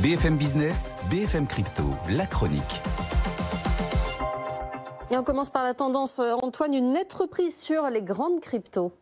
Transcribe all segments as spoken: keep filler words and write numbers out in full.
B F M Business, B F M Crypto, la chronique. Et on commence par la tendance, Antoine, une nette reprise sur les grandes cryptos.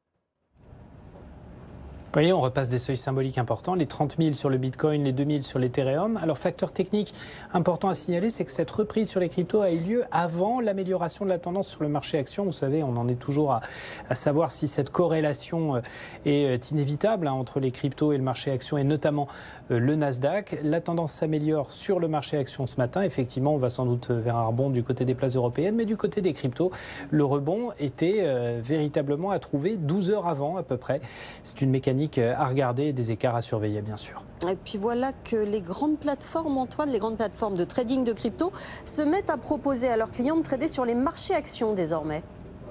Vous voyez, on repasse des seuils symboliques importants, les trente mille sur le Bitcoin, les deux mille sur l'Ethereum. Alors, facteur technique important à signaler, c'est que cette reprise sur les cryptos a eu lieu avant l'amélioration de la tendance sur le marché action. Vous savez, on en est toujours à, à savoir si cette corrélation est inévitable hein, entre les cryptos et le marché action, et notamment euh, le Nasdaq. La tendance s'améliore sur le marché action ce matin. Effectivement, on va sans doute vers un rebond du côté des places européennes, mais du côté des cryptos, le rebond était euh, véritablement à trouver douze heures avant à peu près. C'est une mécanique à regarder et des écarts à surveiller, bien sûr. Et puis voilà que les grandes plateformes, Antoine, les grandes plateformes de trading de crypto se mettent à proposer à leurs clients de trader sur les marchés actions désormais.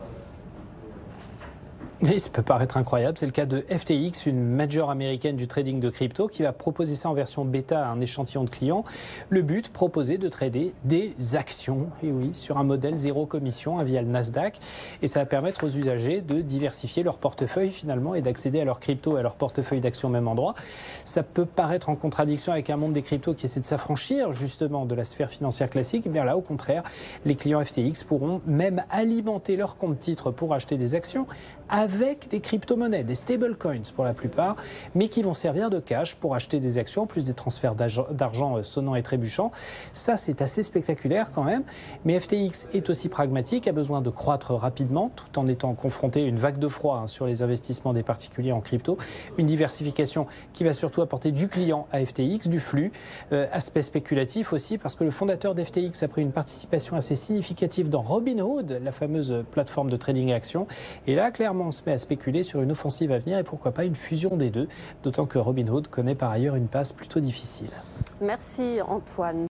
Et ça peut paraître incroyable, c'est le cas de F T X, une major américaine du trading de crypto, qui va proposer ça en version bêta à un échantillon de clients. Le but, proposer de trader des actions, et oui, sur un modèle zéro commission via le Nasdaq. Et ça va permettre aux usagers de diversifier leur portefeuille finalement et d'accéder à leur crypto et à leur portefeuille d'actions au même endroit. Ça peut paraître en contradiction avec un monde des cryptos qui essaie de s'affranchir justement de la sphère financière classique. Et bien là, au contraire, les clients F T X pourront même alimenter leur compte titre pour acheter des actions avec des crypto-monnaies, des stablecoins pour la plupart, mais qui vont servir de cash pour acheter des actions, plus des transferts d'argent sonnants et trébuchants. Ça, c'est assez spectaculaire quand même. Mais F T X est aussi pragmatique, a besoin de croître rapidement, tout en étant confronté à une vague de froid hein, sur les investissements des particuliers en crypto. Une diversification qui va surtout apporter du client à F T X, du flux. Euh, aspect spéculatif aussi, parce que le fondateur d'F T X a pris une participation assez significative dans Robinhood, la fameuse plateforme de trading à actions. Et là, clairement, on se met à spéculer sur une offensive à venir et pourquoi pas une fusion des deux, d'autant que Robinhood connaît par ailleurs une passe plutôt difficile. Merci Antoine.